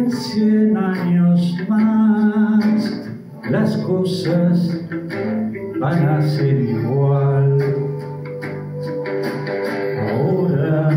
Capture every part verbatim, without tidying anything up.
en cien años más las cosas van a ser igual. Ahora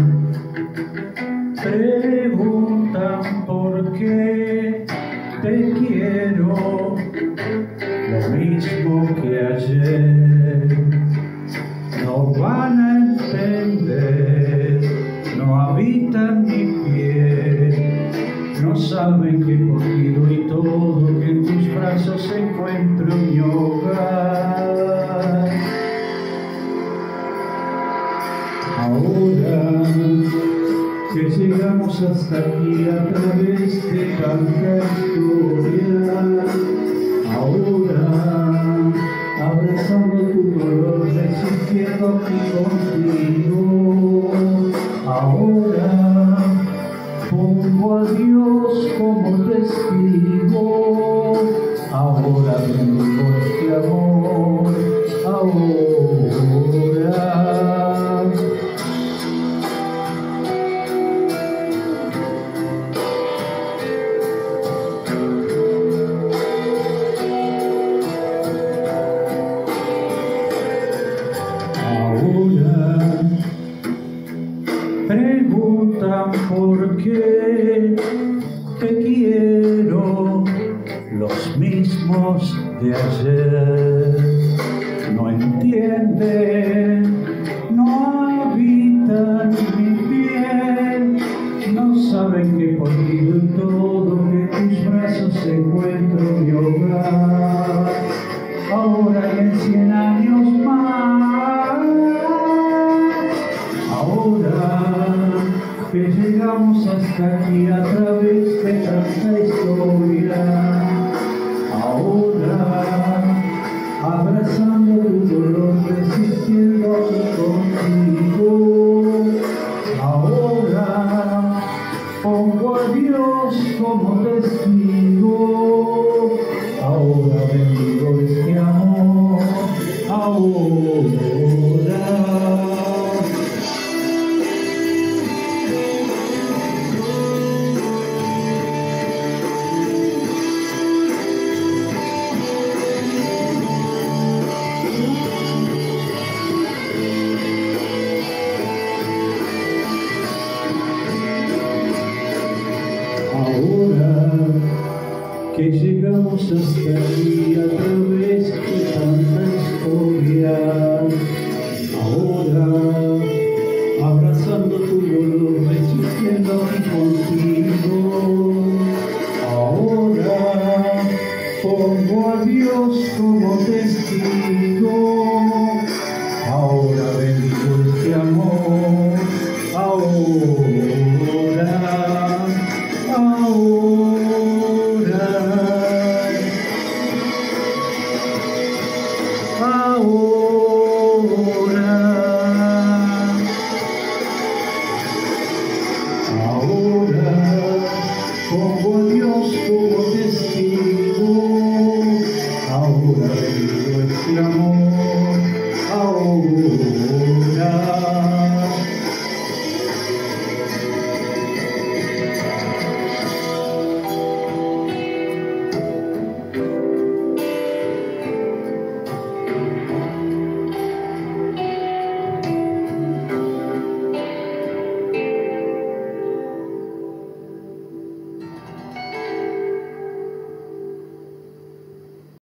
preguntan por qué te quiero lo mismo que ayer. No van a entender, no habitan mi piel, no saben que por ti doy todo, que en tus brazos encuentro mi hogar. Ahora que llegamos hasta aquí a través de tanta historia, ahora abrazando tu dolor, resistiendo aquí contigo, ahora pongo a Dios como testigo, ahora bendigo este amor, ahora. Preguntan por qué te quiero los mismos de ayer. No entienden, no habitan mi piel, no saben que por ti doy todo, que en tus brazos encuentro mi hogar. Ahora y en cien años más, ahora que llegamos hasta aquí a través de tanta historia, ahora abrazando tu dolor, resistiendo aquí contigo, ahora pongo a Dios como testigo, ahora bendigo este amor, ahora. Ahora que llegamos hasta aquí a través de tanta historia, ahora abrazando tu dolor, resistiendo aquí contigo, ahora pongo a Dios como testigo, ahora bendigo este amor, ahora. Ahora, ahora, ahora, pongo a Dios como